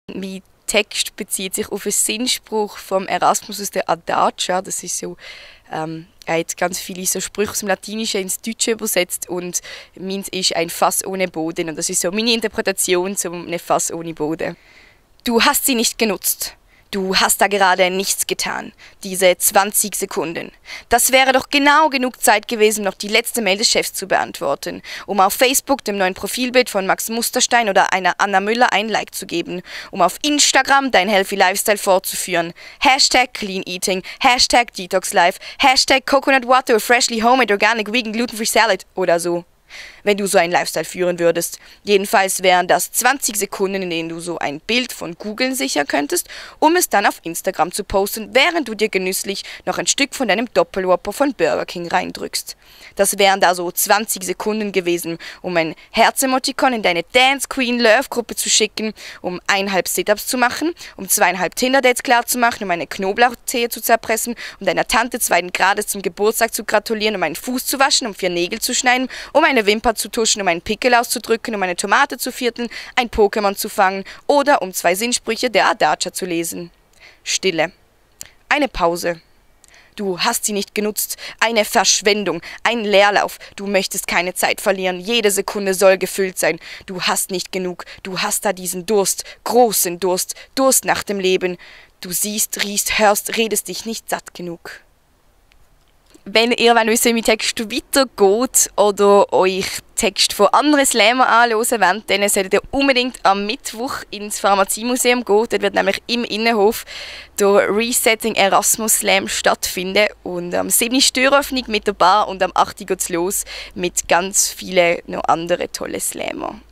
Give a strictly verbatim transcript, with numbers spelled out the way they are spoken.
Mein Text bezieht sich auf einen Sinnspruch vom Erasmus aus der Adagia. Das ist so, ähm, er hat ganz viele so Sprüche aus dem Latinischen ins Deutsche übersetzt und meins ist ein Fass ohne Boden. Und das ist so meine Interpretation zu einem Fass ohne Boden. Du hast sie nicht genutzt. Du hast da gerade nichts getan. Diese zwanzig Sekunden. Das wäre doch genau genug Zeit gewesen, noch die letzte Mail des Chefs zu beantworten, um auf Facebook dem neuen Profilbild von Max Musterstein oder einer Anna Müller ein Like zu geben, um auf Instagram dein Healthy Lifestyle fortzuführen. Hashtag Clean Eating, Hashtag Detox Life, Hashtag Coconut Water with Freshly Homemade Organic Vegan Gluten-Free Salad oder so. Wenn du so einen Lifestyle führen würdest. Jedenfalls wären das zwanzig Sekunden, in denen du so ein Bild von Googeln sichern könntest, um es dann auf Instagram zu posten, während du dir genüsslich noch ein Stück von deinem Doppelwhopper von Burger King reindrückst. Das wären da so zwanzig Sekunden gewesen, um ein Herz-Emoticon in deine Dance Queen Love Gruppe zu schicken, um eineinhalb Sit-Ups zu machen, um zweieinhalb Tinder-Dates klar zu machen, um eine Knoblauchzehe zu zerpressen, um deiner Tante zweiten Grades zum Geburtstag zu gratulieren, um einen Fuß zu waschen, um vier Nägel zu schneiden, um eine Wimper zu tuschen, um einen Pickel auszudrücken, um eine Tomate zu vierteln, ein Pokémon zu fangen oder um zwei Sinnsprüche der Adagia zu lesen. Stille. Eine Pause. Du hast sie nicht genutzt. Eine Verschwendung. Ein Leerlauf. Du möchtest keine Zeit verlieren. Jede Sekunde soll gefüllt sein. Du hast nicht genug. Du hast da diesen Durst. Großen Durst. Durst nach dem Leben. Du siehst, riechst, hörst, redest dich nicht satt genug. Wenn ihr wissen, wie mein Text weitergeht oder euch Text von anderen Slammer anhören wollt, dann solltet ihr unbedingt am Mittwoch ins Pharmaziemuseum gehen. Dort wird nämlich im Innenhof der Resetting Erasmus Slam stattfinden. Und am siebten ist die Türöffnung mit der Bar und am achten geht es los mit ganz vielen noch anderen tollen Slammer.